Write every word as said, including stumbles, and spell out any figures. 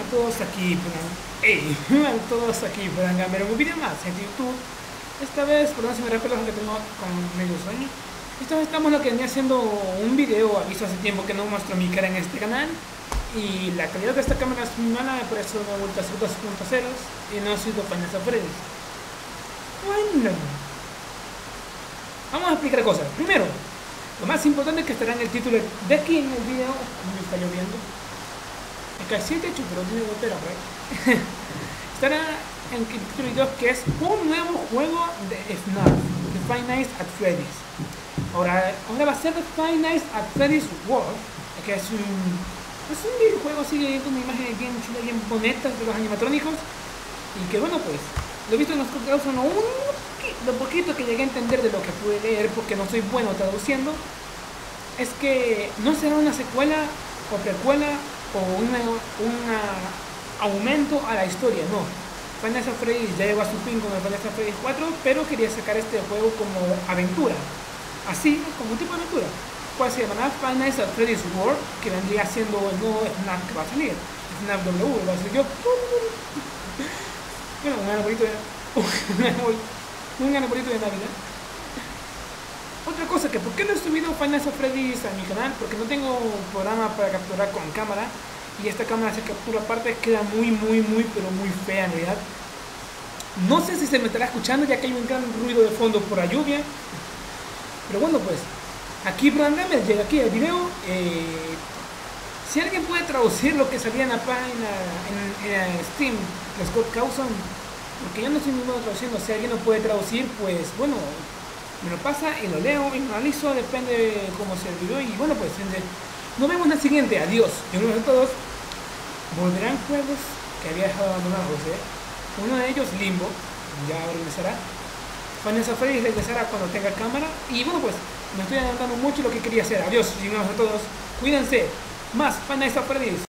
todos aquí, Fran. Hey, hola a todos aquí, Fran Gamer, un video más en YouTube. Esta vez, perdón si me refiero a lo que tengo con medio sueño. Esta vez estamos lo que venía haciendo un video, aviso hace tiempo que no muestro mi cara en este canal. Y la calidad de esta cámara es muy mala, por eso me he vuelto a hacer dos punto cero y no he sido Final Freddy. Bueno, vamos a explicar cosas. Primero, lo más importante es que estará en el título de aquí en el video. Me está lloviendo. Casi te hecho, pero tiene gotera por ahí. Estará en el título del video, que es un nuevo juego de F NAF, de Five Nights at Freddy's. Ahora, ahora va a ser de Five Nights at Freddy's World, que es un, es un videojuego así con una imagen bien chula, bien bonita de los animatrónicos. Y que bueno, pues, lo he visto en los comentarios, lo, lo poquito que llegué a entender de lo que pude leer, porque no soy bueno traduciendo, es que no será una secuela o precuela o un aumento a la historia, no. Final Fantasy ya llegó a su fin con el Final Fantasy cuatro, pero quería sacar este juego como aventura, así como un tipo de aventura, cual se llamará Final Fantasy World, que vendría siendo el nuevo FNAF que va a salir, FNAF W, va a ser yo. Bueno, un arbolito de, un arbolito de Navidad. Otra cosa, que por qué no he subido Final Fantasy a mi canal, porque no tengo programa para capturar con cámara, y esta cámara se captura aparte, queda muy muy muy pero muy fea en realidad. No sé si se me estará escuchando ya que hay un gran ruido de fondo por la lluvia, pero bueno, pues aquí Fran Gamer llega aquí el video. eh, si alguien puede traducir lo que salía en la página en, en Steam de Scott Cawthon, porque yo no soy muy bueno traduciendo, si alguien lo puede traducir, pues bueno, me lo pasa y lo leo y lo analizo, depende de cómo sea el video. Y bueno, pues nos vemos en la siguiente. Adiós. Y uno de todos volverán juegos que había dejado abandonados, ¿eh? Uno de ellos, Limbo, ya regresará. Final Fantasy regresará cuando tenga cámara. Y bueno, pues me estoy adelantando mucho lo que quería hacer. Adiós y nos vemos a todos. Cuídense. Más Final Fantasy.